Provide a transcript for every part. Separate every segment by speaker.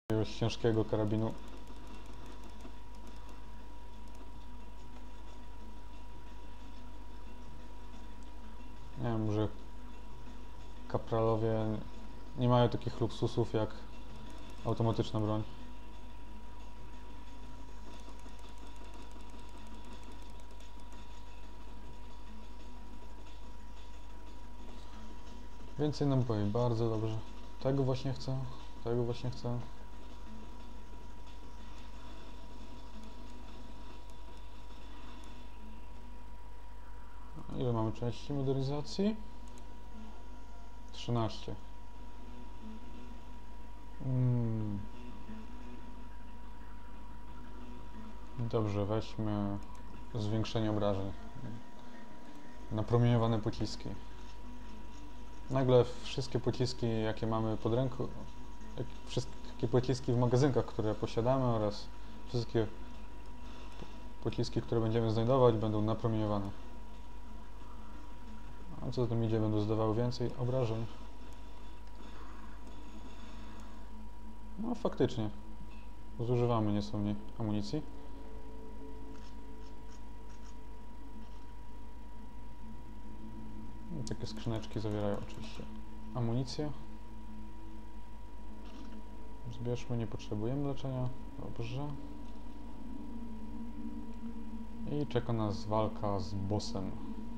Speaker 1: jakiegoś ciężkiego karabinu. Nie wiem, że kapralowie nie mają takich luksusów jak automatyczna broń. Więcej naboi, bardzo dobrze. Tego właśnie chcę, tego właśnie chcę. Ile mamy części modernizacji? 13. Dobrze, weźmy zwiększenie obrażeń. Napromieniowane pociski. Nagle wszystkie pociski, jakie mamy pod ręką, wszystkie pociski w magazynkach, które posiadamy, oraz wszystkie pociski, które będziemy znajdować, będą napromieniowane. A co za tym idzie, będą zdawały więcej obrażeń. No faktycznie, zużywamy nieco mniej amunicji. I takie skrzyneczki zawierają oczywiście amunicję. Zbierzmy, nie potrzebujemy leczenia. Dobrze. I czeka nas walka z bossem.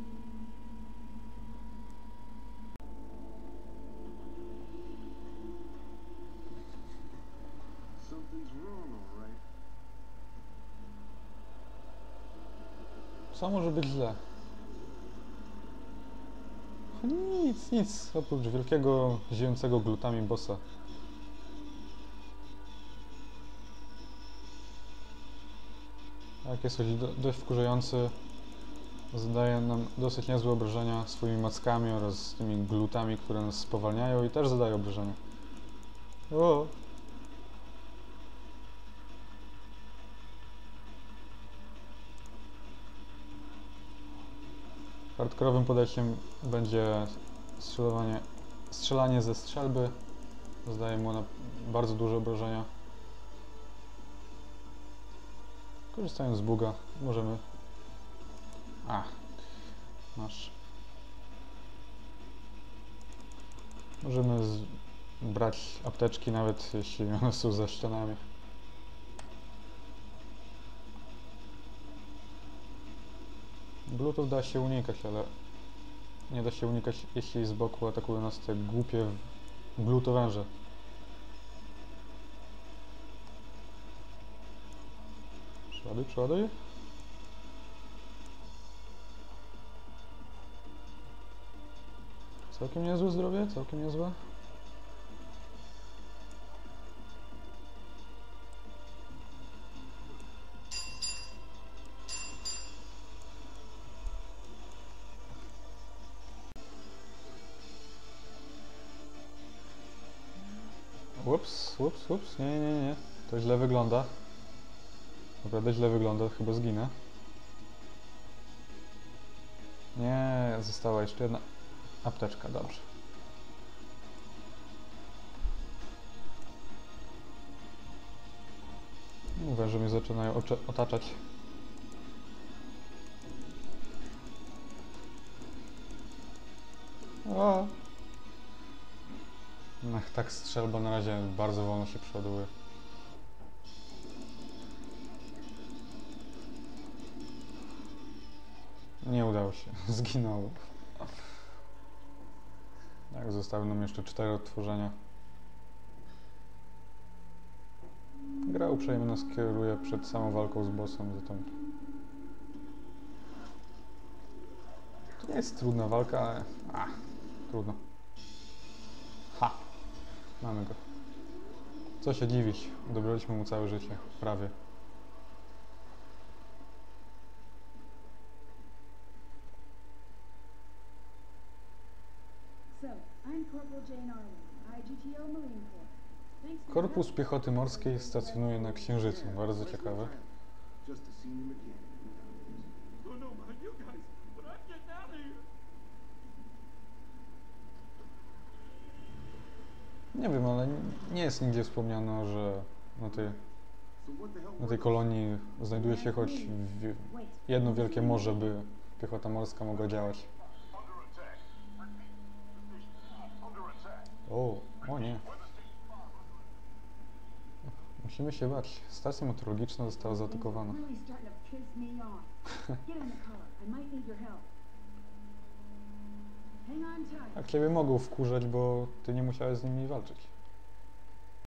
Speaker 1: Co może być źle? Nic, oprócz wielkiego, ziejącego glutami bossa. Jak jest dość wkurzający, zadaje nam dosyć niezłe obrażenia swoimi mackami oraz tymi glutami, które nas spowalniają i też zadaje obrażenia. O! Hardkorowym podejściem będzie strzelanie ze strzelby. Zadaje mu bardzo duże obrażenia. Korzystając z buga, możemy... masz. Możemy brać apteczki, nawet jeśli one są za ścianami. Glutów da się unikać, ale nie da się unikać, jeśli z boku atakują nas te głupie glutowęże. Przeładuj. Całkiem niezłe zdrowie, całkiem niezłe. Ups, nie. To źle wygląda. Naprawdę źle wygląda, chyba zginę. Nie, została jeszcze jedna apteczka, dobrze. Mówię, że mnie zaczynają otaczać. O! Ach, tak strzelba na razie bardzo wolno się przeładuje. Nie udało się, zginął. Tak, zostały nam jeszcze 4 odtworzenia. Gra uprzejmie nas kieruje przed samą walką z bossem, zatem... To nie jest trudna walka, ale... trudno. Mamy go. Co się dziwić, odebraliśmy mu całe życie, prawie. Korpus Piechoty Morskiej stacjonuje na Księżycu. Bardzo ciekawe. Nie wiem, ale nie jest nigdzie wspomniano, że na tej kolonii znajduje się choć jedno wielkie morze, by piechota morska mogła działać. O nie. Musimy się bać. Stacja meteorologiczna została zaatakowana. Tak ciebie mogą wkurzać, bo ty nie musiałeś z nimi walczyć.